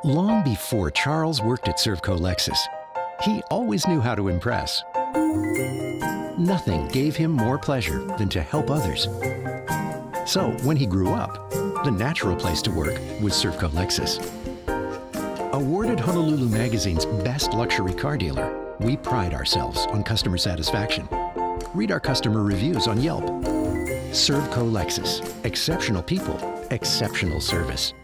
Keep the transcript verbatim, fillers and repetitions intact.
Long before Charles worked at Servco Lexus, he always knew how to impress. Nothing gave him more pleasure than to help others. So when he grew up, the natural place to work was Servco Lexus. Awarded Honolulu Magazine's best luxury car dealer, we pride ourselves on customer satisfaction. Read our customer reviews on Yelp. Servco Lexus. Exceptional people, exceptional service.